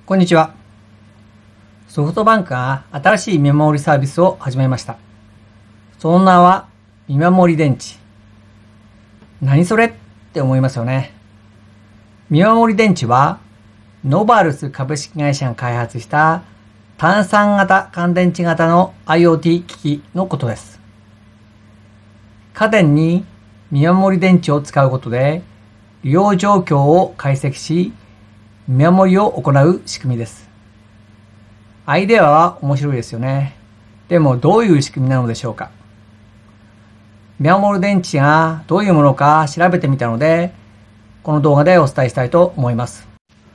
こんにちは。ソフトバンクが新しい見守りサービスを始めました。その名は見守り電池。何それって思いますよね。見守り電池はノバルス株式会社が開発した単3型乾電池型の IoT 機器のことです。家電に見守り電池を使うことで利用状況を解析し、見守りを行う仕組みです。アイデアは面白いですよね。でもどういう仕組みなのでしょうか。見守り電池がどういうものか調べてみたので、この動画でお伝えしたいと思います。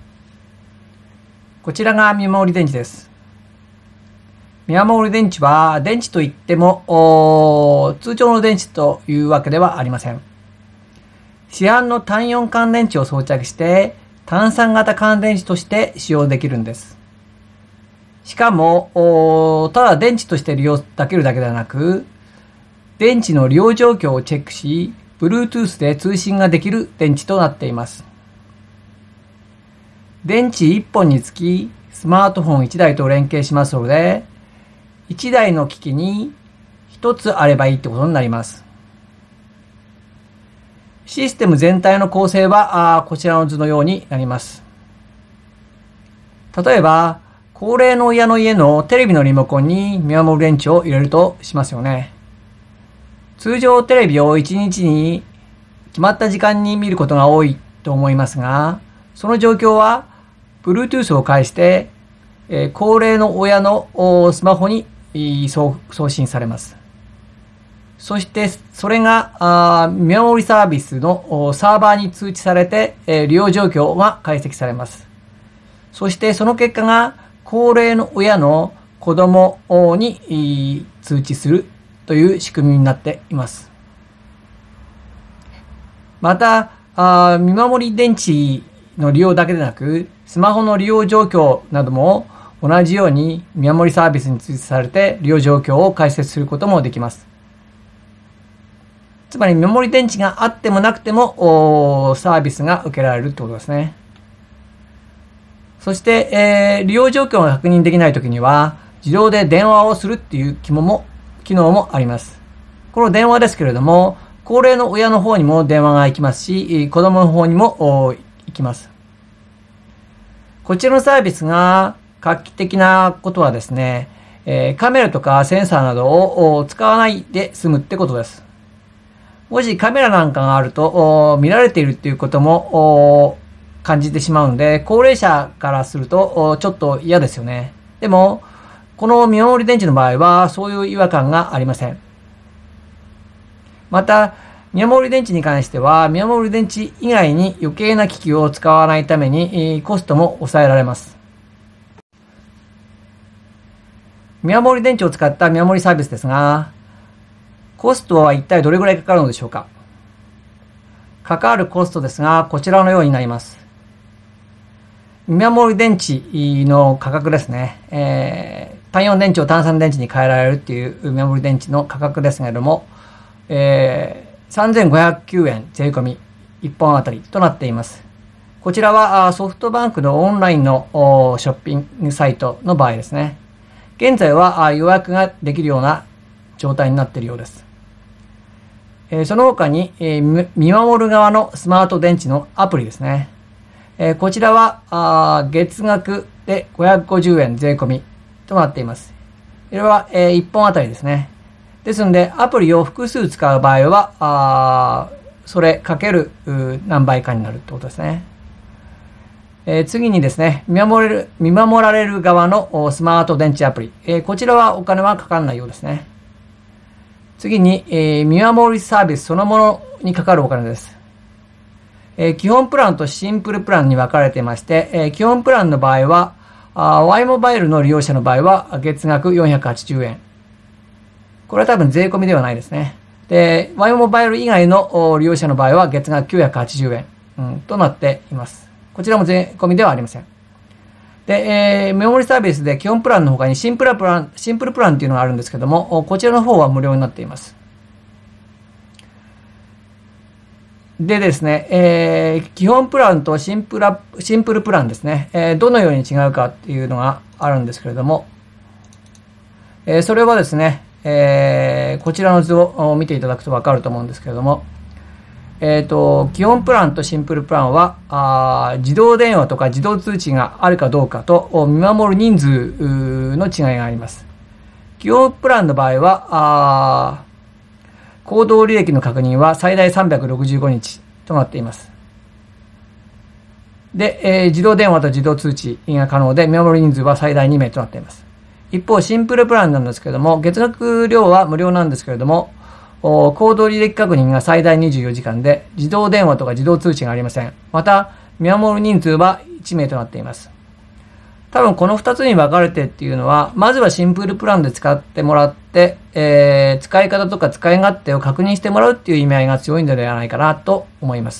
こちらが見守り電池です。見守り電池は電池といっても通常の電池というわけではありません。市販の単4乾電池を装着して単3型乾電池として使用できるんです。しかも、ただ電池として利用できるだけではなく、電池の利用状況をチェックし、Bluetooth で通信ができる電池となっています。電池1本につき、スマートフォン1台と連携しますので、1台の機器に1つあればいいってことになります。システム全体の構成はこちらの図のようになります。例えば、高齢の親の家のテレビのリモコンに見守り電池を入れるとしますよね。通常テレビを1日に決まった時間に見ることが多いと思いますが、その状況は Bluetooth を介して、高齢の親のスマホに送信されます。そしてそれが見守りサービスのサーバーに通知されて利用状況が解析されます。そしてその結果が高齢の親の子供に通知するという仕組みになっています。また見守り電池の利用だけでなくスマホの利用状況なども同じように見守りサービスに通知されて利用状況を解析することもできます。つまりメモリ電池があってもなくてもサービスが受けられるってことですね。そして、利用状況が確認できないときには自動で電話をするっていう機能もあります。この電話ですけれども、高齢の親の方にも電話が行きますし、子供の方にも行きます。こちらのサービスが画期的なことはですね、カメラとかセンサーなどを使わないで済むってことです。もしカメラなんかがあると見られているっていうことも感じてしまうので、高齢者からするとちょっと嫌ですよね。でもこの見守り電池の場合はそういう違和感がありません。また見守り電池に関しては見守り電池以外に余計な機器を使わないためにコストも抑えられます。見守り電池を使った見守りサービスですが、コストは一体どれぐらいかかるのでしょうか。かかるコストですが、こちらのようになります。見守り電池の価格ですね。単4電池を単3電池に変えられるっていう見守り電池の価格ですけれども、3509円税込み1本あたりとなっています。こちらはソフトバンクのオンラインのショッピングサイトの場合ですね。現在は予約ができるような状態になっているようです。その他に、見守る側のスマート電池のアプリですね。こちらは月額で550円税込みとなっています。これは、1本あたりですね。ですので、アプリを複数使う場合は、それかける何倍かになるってことですね。次にですね、見守られる側のスマート電池アプリ。こちらはお金はかからないようですね。次に、見守りサービスそのものにかかるお金です。基本プランとシンプルプランに分かれていまして、基本プランの場合は、Y モバイルの利用者の場合は月額480円。これは多分税込みではないですね。で、Y モバイル以外の利用者の場合は月額980円、となっています。こちらも税込みではありません。で、メモリサービスで基本プランの他にシンプルプランっていうのがあるんですけども、こちらの方は無料になっています。 でですね、基本プランとシンプルプランですね、どのように違うかっていうのがあるんですけれども、それはですね、こちらの図を見ていただくと分かると思うんですけれども、基本プランとシンプルプランは自動電話とか自動通知があるかどうかと見守る人数の違いがあります。基本プランの場合は行動履歴の確認は最大365日となっています。で、自動電話と自動通知が可能で見守る人数は最大2名となっています。一方、シンプルプランなんですけれども、月額料は無料なんですけれども、行動履歴確認が最大24時間で、自動電話とか自動通知がありません。また、見守る人数は1名となっています。多分この2つに分かれてっていうのは、まずはシンプルプランで使ってもらって、使い方とか使い勝手を確認してもらうっていう意味合いが強いのではないかなと思います。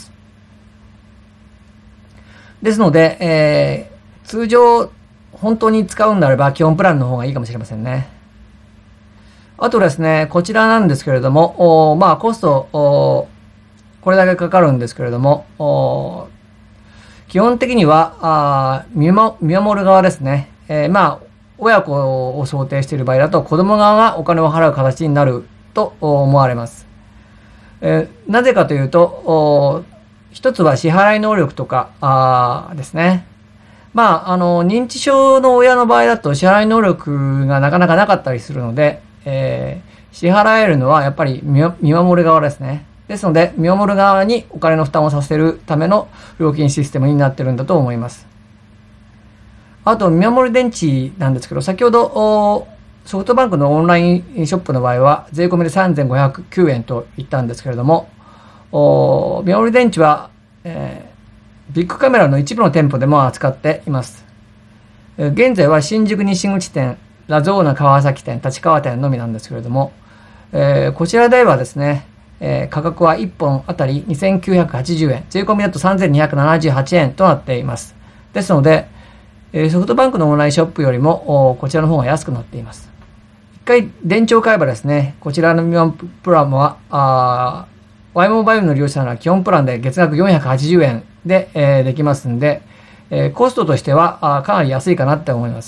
ですので、通常本当に使うんであれば基本プランの方がいいかもしれませんね。あとですね、こちらなんですけれども、コスト、これだけかかるんですけれども、基本的には見守る側ですね。親子を想定している場合だと子供側がお金を払う形になると思われます。なぜかというと、一つは支払い能力とかですね。認知症の親の場合だと支払い能力がなかなかなかったりするので、支払えるのはやっぱり見守る側ですね。ですので、見守る側にお金の負担をさせるための料金システムになってるんだと思います。あと、見守り電池なんですけど、先ほどソフトバンクのオンラインショップの場合は税込みで3509円と言ったんですけれども、見守り電池は、ビッグカメラの一部の店舗でも扱っています。現在は新宿西口店、ラゾーナ川崎店、立川店のみなんですけれども、こちらではですね、価格は1本あたり2980円、税込みだと3278円となっています。ですので、ソフトバンクのオンラインショップよりもこちらの方が安くなっています。一回電池を買えばですね、こちらの見守りプランはYモバイルの利用者なら基本プランで月額480円で、できますんで、コストとしてはかなり安いかなって思います。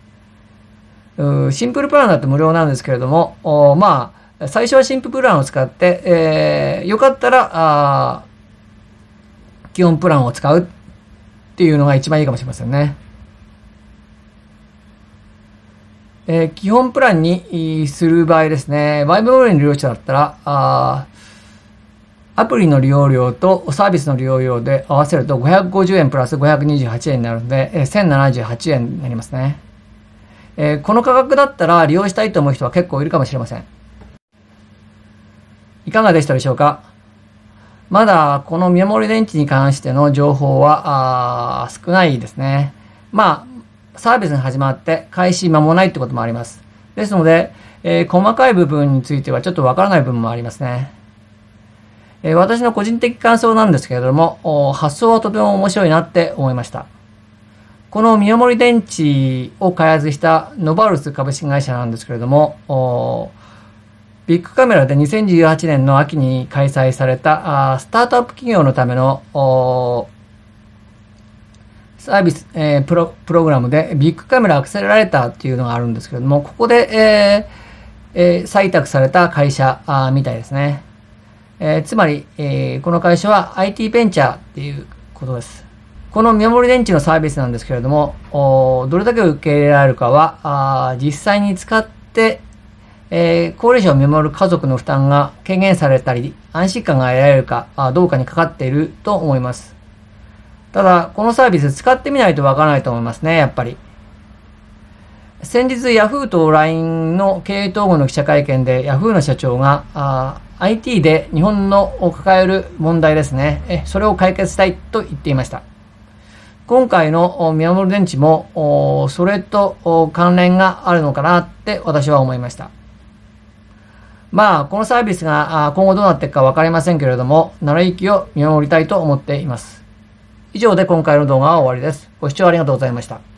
シンプルプランだと無料なんですけれども、最初はシンプルプランを使って、よかったら基本プランを使うっていうのが一番いいかもしれませんね。基本プランにする場合ですね、Yモバイルの利用者だったらアプリの利用料とサービスの利用料で合わせると550円プラス528円になるので、1078円になりますね。この価格だったら利用したいと思う人は結構いるかもしれません。いかがでしたでしょうか。まだこの見守り電池に関しての情報は少ないですね。サービスが始まって開始間もないってこともあります。ですので、細かい部分についてはちょっとわからない部分もありますね。私の個人的感想なんですけれども、発想はとても面白いなって思いました。この見守り電池を開発したノバルス株式会社なんですけれども、ビッグカメラで2018年の秋に開催されたスタートアップ企業のためのサービス、プログラムでビッグカメラアクセラレーターっていうのがあるんですけれども、ここで、採択された会社みたいですね。つまり、この会社は IT ベンチャーっていうことです。この見守り電池のサービスなんですけれども、どれだけ受け入れられるかは、実際に使って、高齢者を見守る家族の負担が軽減されたり、安心感が得られるかどうかにかかっていると思います。ただ、このサービス使ってみないとわからないと思いますね、やっぱり。先日、Yahoo と LINE の経営統合の記者会見で Yahoo の社長が、IT で日本の抱える問題ですね。それを解決したいと言っていました。今回の見守り電池も、それと関連があるのかなって私は思いました。このサービスが今後どうなっていくかわかりませんけれども、なる息を見守りたいと思っています。以上で今回の動画は終わりです。ご視聴ありがとうございました。